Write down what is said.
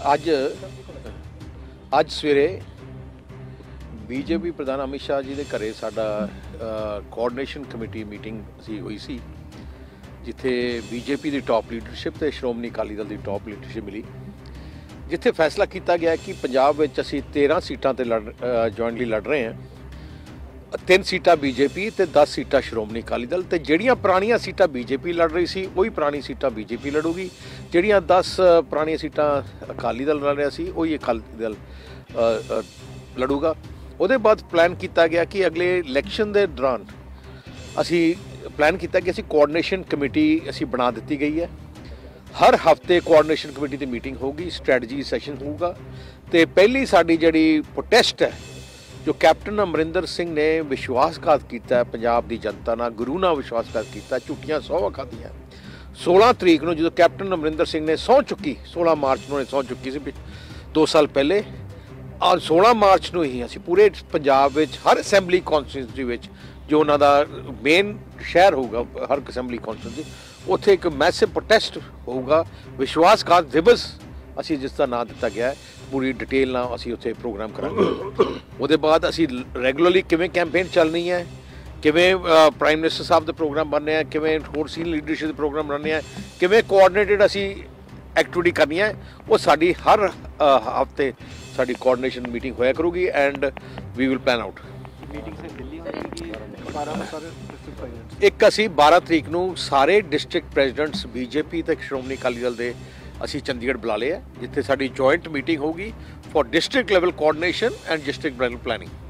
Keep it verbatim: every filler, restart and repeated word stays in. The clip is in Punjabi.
ਅੱਜ ਅੱਜ ਸਵੇਰੇ ਬੀਜੇਪੀ ਪ੍ਰਧਾਨ ਅਮਿਤ ਸ਼ਾਹ ਜੀ ਦੇ ਘਰੇ ਸਾਡਾ ਕੋਆਰਡੀਨੇਸ਼ਨ ਕਮੇਟੀ ਮੀਟਿੰਗ ਸੀ ਹੋਈ ਸੀ, ਜਿੱਥੇ ਬੀਜੇਪੀ ਦੀ ਟੌਪ ਲੀਡਰਸ਼ਿਪ ਤੇ ਸ਼੍ਰੋਮਣੀ ਅਕਾਲੀ ਦਲ ਦੀ ਟੌਪ ਲੀਡਰਸ਼ਿਪ ਮਿਲੀ, ਜਿੱਥੇ ਫੈਸਲਾ ਕੀਤਾ ਗਿਆ ਕਿ ਪੰਜਾਬ ਵਿੱਚ ਅਸੀਂ तेरह सीटां ਤੇ ਲੜ ਜੁਆਇੰਟਲੀ ਲੜ ਰਹੇ ਹਾਂ। तीन सीटां बीजेपी ਤੇ दस सीटां ਸ਼੍ਰੋਮਣੀ ਅਕਾਲੀ ਦਲ, ਤੇ ਜਿਹੜੀਆਂ ਪੁਰਾਣੀਆਂ ਸੀਟਾਂ ਬੀਜੇਪੀ ਲੜ ਰਹੀ ਸੀ ਉਹੀ ਪੁਰਾਣੀ ਸੀਟਾਂ ਬੀਜੇਪੀ ਲੜੂਗੀ, ਜਿਹੜੀਆਂ दस ਪੁਰਾਣੀਆਂ ਸੀਟਾਂ ਅਕਾਲੀ ਦਲ ਲੜ ਰਿਹਾ ਸੀ ਉਹੀ ਅਕਾਲੀ ਦਲ ਲੜੂਗਾ। ਉਹਦੇ ਬਾਅਦ ਪਲਾਨ ਕੀਤਾ ਗਿਆ ਕਿ ਅਗਲੇ ਇਲੈਕਸ਼ਨ ਦੇ ਦੌਰਾਨ ਅਸੀਂ ਪਲਾਨ ਕੀਤਾ ਕਿ ਅਸੀਂ ਕੋਆਰਡੀਨੇਸ਼ਨ ਕਮੇਟੀ ਅਸੀਂ ਬਣਾ ਦਿੱਤੀ ਗਈ ਹੈ। ਹਰ ਹਫਤੇ ਕੋਆਰਡੀਨੇਸ਼ਨ ਕਮੇਟੀ ਦੀ ਮੀਟਿੰਗ ਹੋਊਗੀ, ਸਟ੍ਰੈਟਜੀ ਸੈਸ਼ਨ ਹੋਊਗਾ, ਤੇ ਪਹਿਲੀ ਸਾਡੀ ਜਿਹੜੀ ਪ੍ਰੋਟੈਸਟ ਹੈ जो कैप्टन अमरिंदर सिंह ने विश्वासघात किया पंजाब की जनता नाल, गुरु नाल विश्वासघात किया, झूठियां सौवां खाधियां। सोलह तरीक नूं जो कैप्टन अमरिंदर सिंह ने सौं चुकी, सोलह मार्च नूं सौं चुकी सी दो साल पहले, और सोलह मार्च नूं ही असीं पूरे पंजाब विच हर असैंबली कॉन्स्टिट्यूंसी विच जो उन्हां दा मेन शहर होगा, हर असैंबली कॉन्स्टिट्यूंसी उत्थे एक मैसिव प्रोटेस्ट होगा, विश्वासघात दिवस असीं जिसका नाम दिता गया है। पूरी डिटेल ना असीं उत्थे प्रोग्राम करांगे। ਉਹਦੇ ਬਾਅਦ ਅਸੀਂ ਰੈਗੂਲਰਲੀ ਕਿਵੇਂ ਕੈਂਪੇਨ ਚੱਲਣੀ ਹੈ, ਕਿਵੇਂ ਪ੍ਰਾਈਮ ਮਿਨਿਸਟਰ ਸਾਹਿਬ ਦੇ ਪ੍ਰੋਗਰਾਮ ਬਣਨੇ ਆ, ਕਿਵੇਂ ਹੋਰ ਸੀਨੀਅਰ ਲੀਡਰਸ਼ਿਪ ਦੇ ਪ੍ਰੋਗਰਾਮ ਬਣਨੇ ਆ, ਕਿਵੇਂ ਕੋਆਰਡੀਨੇਟਡ ਅਸੀਂ ਐਕਟੀਵਿਟੀ ਕਰਨੀ ਹੈ, ਉਹ ਸਾਡੀ ਹਰ ਹਫਤੇ ਸਾਡੀ ਕੋਆਰਡੀਨੇਸ਼ਨ ਮੀਟਿੰਗ ਹੋਇਆ ਕਰੂਗੀ and we will plan out. ਇੱਕ ਅਸੀਂ बारह ਤਰੀਕ ਨੂੰ ਸਾਰੇ ਡਿਸਟ੍ਰਿਕਟ ਪ੍ਰੈਜ਼ੀਡੈਂਟਸ ਬੀਜੇਪੀ ਤੇ ਸ਼੍ਰੋਮਣੀ ਅਕਾਲੀ ਦਲ ਦੇ ਅਸੀਂ ਚੰਡੀਗੜ੍ਹ ਬੁਲਾ ਲਿਆ, ਜਿੱਥੇ ਸਾਡੀ ਜੁਆਇੰਟ ਮੀਟਿੰਗ ਹੋਊਗੀ for district level coordination and district level planning.